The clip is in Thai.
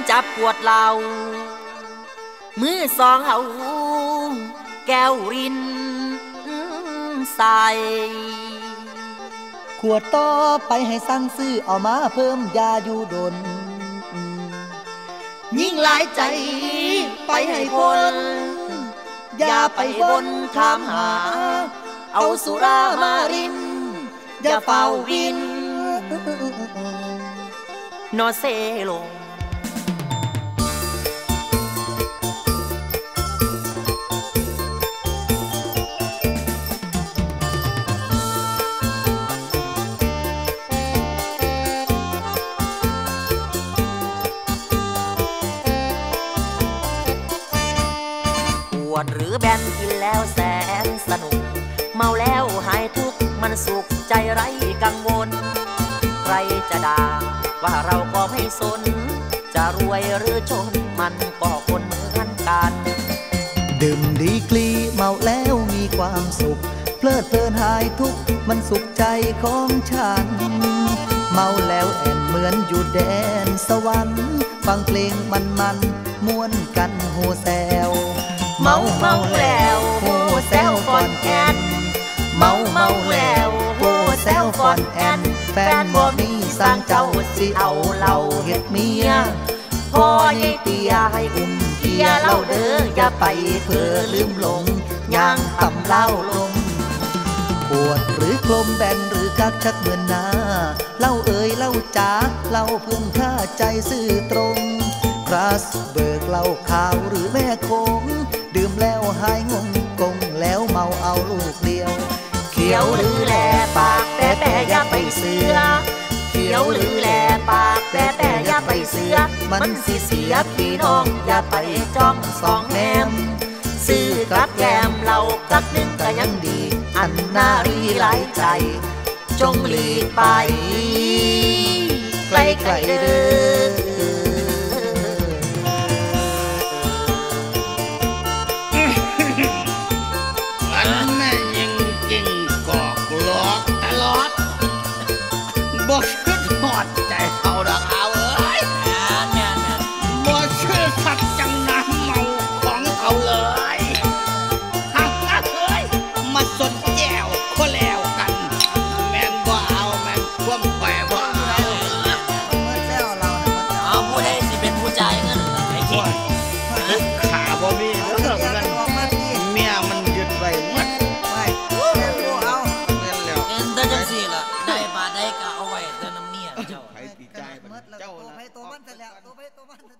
จับปวดเหล่ามือสองเอาแก้วรินใส่ขวดต่อไปให้สั่งซื้อเอามาเพิ่มยาอยู่ดนยิ่งหลายใจไปให้พ้นอย่าไปบนถามหาเอาสุรามารินอย่าเฝ้าวินนอเซลงหรือแบนกินแล้วแสนสนุกเมาแล้วหายทุกข์มันสุขใจไร้กังวลใครจะด่าว่าเราก็ไม่สนจะรวยหรือจนมันก็คนเหมือนกันดื่มดีกรีเมาแล้วมีความสุขเพลิดเพลินหายทุกข์มันสุขใจของฉันเมาแล้วแอนเหมือนอยู่แดนสวรรค์ฟังเพลงมันม่วนกันโฮแซวเมาแล้วโฮแซวฟอนแอนเมาแล้วโฮแซวฟอนแอนแฟนบ่มีสร้างเจ้าสิเอาเหล่าเฮ็ดเมียพ่อใหญ่เตี้ยให้อุ้มเกียเล่าเด้ออย่าไปเพ้อลืมหลงย่างต่ำเล่าลมปวดหรือกลมแบนหรือคักชักเหมือนนาเล่าเอ่ยเล่าจ๋าเล่าพึ่งค่าใจซื่อตรงคราสเบิกเหล้าขาวหรือแม่คงดื่มแล้วหายงงกงแล้วเมาเอาลูกเดียวเขียวหรือแลปากแต่อย่าไปเสือเขียวหรือแลปากแต่อย่าไปเสือมันสิเสียพี่น้องอย่าไปจ้องสองแนมซื้อกับแกมเรากักนึงก็ยังดีอันนารีหลายใจจงหลีกไปไกลๆเด้อบ่คิดหอดใจเขาดอกเอาเอ้ยบ่ชื่อสักจังน้ำเมาของเขาเลยฮักเอ้ยมาสนแก้วก็แล้วกันแม่นบ่เอาแม่นความแปรบ่เอาเอาผู้ใดสิเป็นผู้จ่ายเงินไอ้ขี้ขาบ่มีเด้อเงินเมียมันยึดไว้หมดเงินแต่จังซี่ล่ะได้บาทได้ก็เอาไว้เติมน้ำเมียเจ้าใครสิจ่ายเจ้าล่ะตัวมันเสร็จแล้วตัวมัน